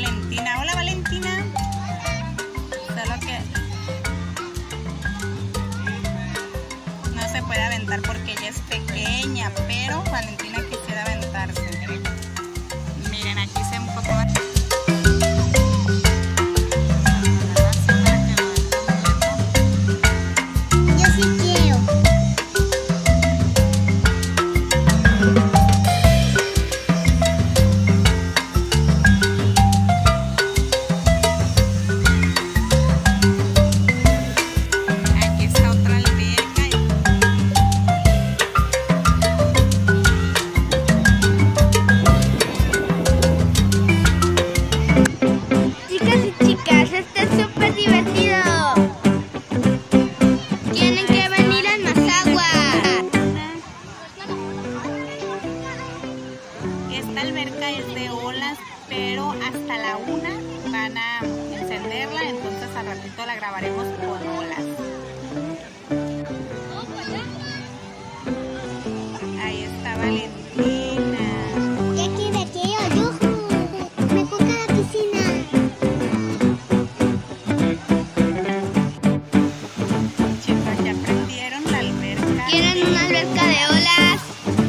Valentina. Hola, Valentina. Solo que no se puede aventar porque ella es pequeña, pero Valentina quisiera aventarse. Miren, aquí se un poco más. Yo sí quiero. Aquí está otra alberca. Chicas y chicas, este es súper divertido. Tienen que venir a más agua. Esta alberca es de olas, pero hasta la 1 van a encenderla, entonces al ratito la grabaremos con olas. Ahí está Valentina. Ya quiero, yo. Me toca la piscina. Chicos, ya prendieron la alberca. ¿Quieren una alberca de olas?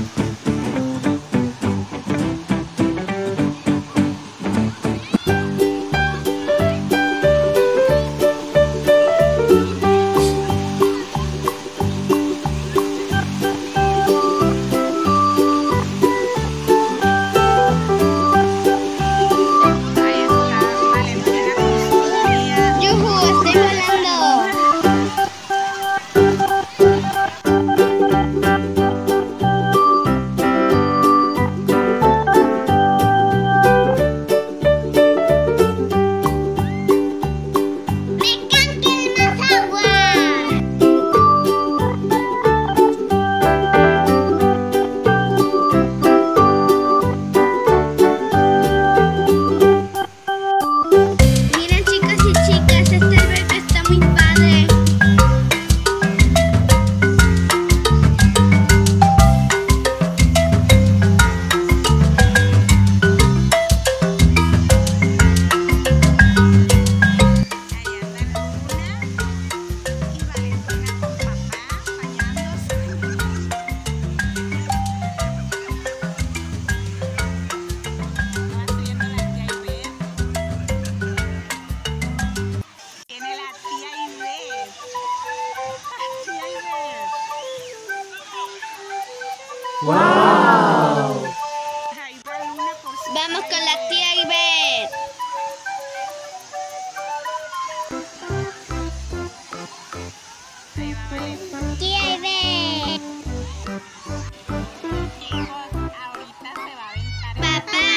Ahí está Valentina con su guía. ¡Yujú! ¡Estoy volando! ¡Me encanta el más agua! Miren, chicas y chicas, este alberca está muy padre. Ahí andan Luna y Valentina con papá bañándose. Va subiendo la tía Ivette. Tiene la tía Ivette. Tía Ivette. ¡Wow! Ahí va Luna por su Vamos con la tía Ivette. Ahí va Valentina. Tía Ivette. Chicos, ahorita se va a aventar el Papá.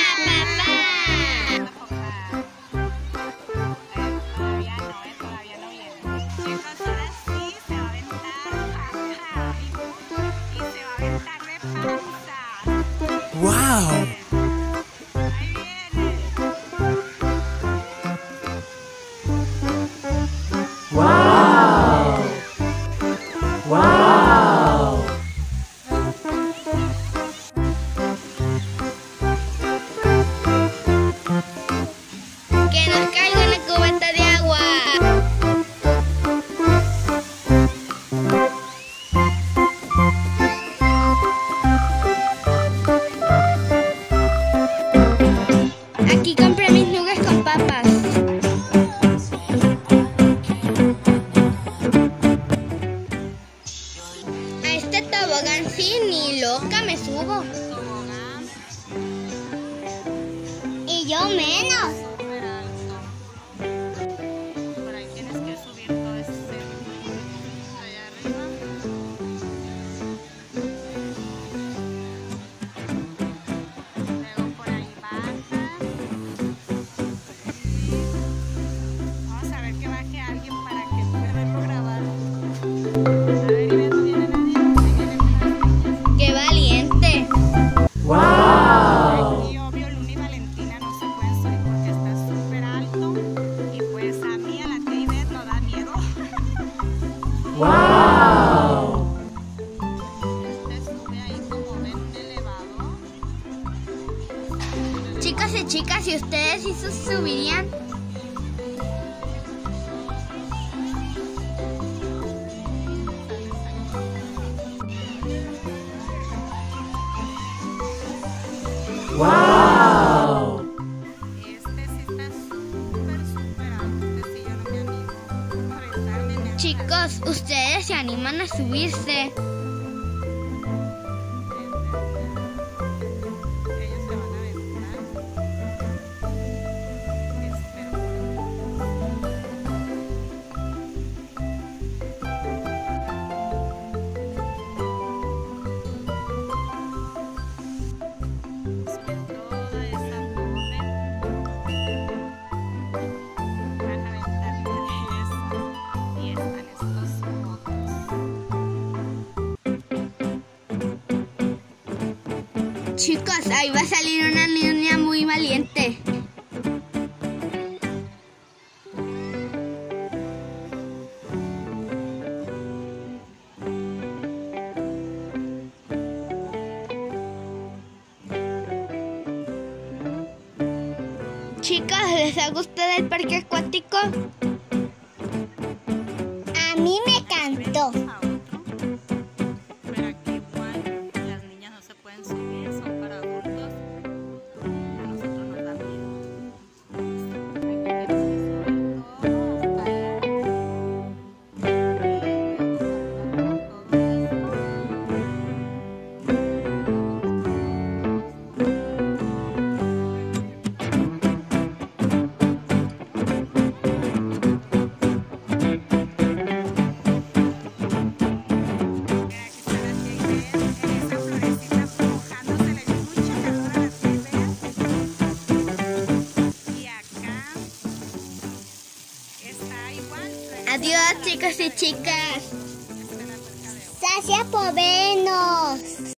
Todavía no viene. Chicos, ahora sí se va a aventar papá y se va a aventar de panza. ¡Wow! Ahí viene. ¡Wow! ¡Wow! Que nos caiga una cubeta de agua. Aquí compré mis nuggets con papas. A este tobogán sí, ni loca me subo. Tobogán Y yo menos. súper alto. Por ahí tienes que subir todo ese allá arriba. Luego por ahí bajas. Vamos a ver que baje alguien para que poderlo grabar. A ver, Ivette, ¿no viene nadie? Ahí vienen unas niñas. ¡Qué valiente! ¡Wow! Aquí obvio Luna y Valentina no se pueden subir porque está súper alto y pues a mí a la tía Ivette no da miedo. ¡Wow! Este sube ahí como ven un elevador. Chicos y chicas, si ustedes sí ¿Esos subirían? ¡Wow! Este sí está súper alto. Este sí yo no me animo a aventarme. Me Chicos, ustedes se animan a subirse. ellos se van a aventar. Espero. Toda esa torre van a aventar de eso y están estos otros. Chicos, ahí va a salir una niña muy valiente. Chicos, ¿les ha gustado el parque acuático? A mí me encantó. A otro, pero aquí igual las niñas no se pueden subir, son para adultos. A nosotros nos da miedo. Aquí tienes que subir todo hasta allá. Adiós, chicos y chicas. Gracias por vernos.